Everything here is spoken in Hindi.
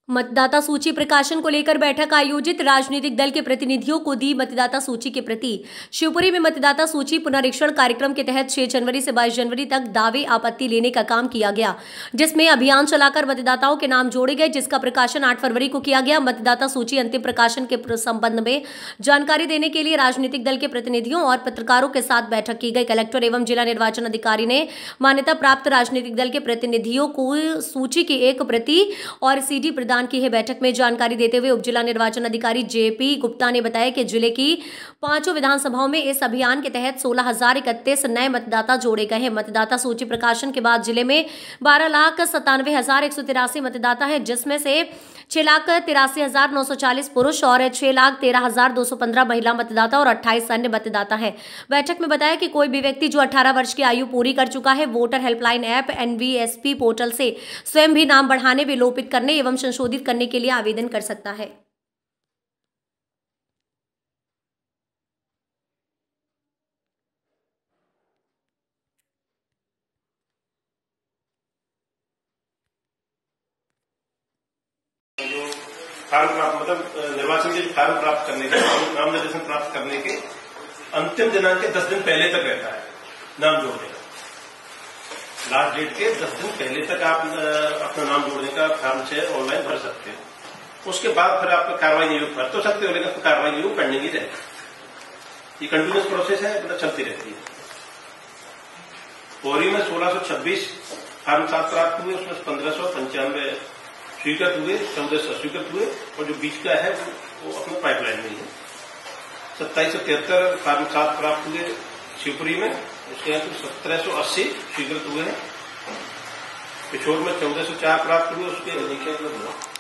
मतदाता सूची प्रकाशन को लेकर बैठक आयोजित। राजनीतिक दल के प्रतिनिधियों को दी मतदाता सूची के प्रति। शिवपुरी में मतदाता सूची पुनरीक्षण कार्यक्रम के तहत 6 जनवरी से 22 जनवरी तक दावे आपत्ति लेने का काम किया गया, जिसमें अभियान चलाकर मतदाताओं के नाम जोड़े गए, जिसका प्रकाशन 8 फरवरी को किया गया। मतदाता सूची अंतिम प्रकाशन के संबंध में जानकारी देने के लिए राजनीतिक दल के प्रतिनिधियों और पत्रकारों के साथ बैठक की गई। कलेक्टर एवं जिला निर्वाचन अधिकारी ने मान्यता प्राप्त राजनीतिक दल के प्रतिनिधियों को सूची की एक प्रति और CD प्रदान की है। बैठक में जानकारी देते हुए उप जिला निर्वाचन अधिकारी JP गुप्ता ने बताया कि जिले की 5 विधानसभाओं में इस अभियान के तहत 16,031 नए मतदाता जोड़े गए हैं। मतदाता सूची प्रकाशन के बाद जिले में 12,97,183 मतदाता है, जिसमें से 6,83,940 पुरुष और 6,13,215 महिला मतदाता और 28 अन्य मतदाता है। बैठक में बताया कि कोई भी व्यक्ति जो 18 वर्ष की आयु पूरी कर चुका है, voter helpline app NVSP portal से स्वयं भी नाम बढ़ाने, विलोपित करने एवं संशोधित करने के लिए आवेदन कर सकता है। फार्म प्राप्त मतलब निर्वाचन के फार्म प्राप्त करने के, नाम निर्देशन प्राप्त करने के अंतिम दिनांक के 10 दिन पहले तक रहता है नाम जोड़ने का। लास्ट डेट के 10 दिन पहले तक आप अपना नाम जोड़ने का फॉर्म से ऑनलाइन भर सकते हो। उसके बाद फिर आप कार्रवाई नियुक्त भर तो सकते हो, लेकिन कार्रवाई नियुक्त पेंडिंग ही रहेगी। ये कंटिन्यूस प्रोसेस है, मतलब चलती रहती है। पौरी में 1626 फॉर्म प्राप्त हुए, उसमें 1595 स्वीकृत हुए, 1400 अस्वीकृत हुए, और जो बीच का है वो अपने पाइपलाइन में है। 2773 फॉर्म प्राप्त हुए शिवपुरी में, उसके यहाँ 1780 स्वीकृत हुए हैं। पिछोर में 1404 प्राप्त हुए, उसके